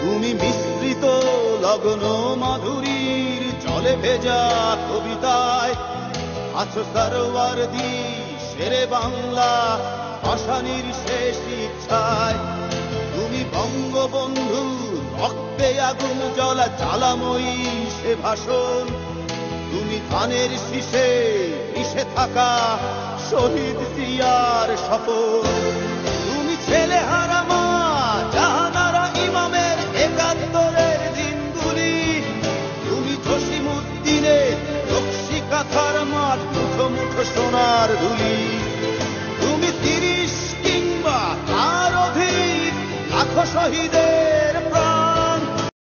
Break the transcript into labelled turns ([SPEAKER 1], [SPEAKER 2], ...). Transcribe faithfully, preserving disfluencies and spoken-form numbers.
[SPEAKER 1] তুমি মিশ্রিত লগ্ন মাধুরীর জলে ভেজা কবিতায় আছো সরওয়ার্দী শেরে বাংলা ভাষানির শেষ ইচ্ছায়। তুমি বঙ্গবন্ধু রক্তে আগুন জ্বলা জ্বালাময়ী সে ভাষণ, তুমি ধানের শীষে মিশে থাকা শহীদ জিয়ার শপথ। তুমি ছেলে হারা মা জাহানারা ইমামের একাত্তরের দিনগুলি, তুমি জসিমউদ্দিনের রক্সি কাঁথার মাঠ মুঠো মুঠো সোনার ধুলি। তুমি তিরিশ কিংবা তার অধিক লাখো শহীদের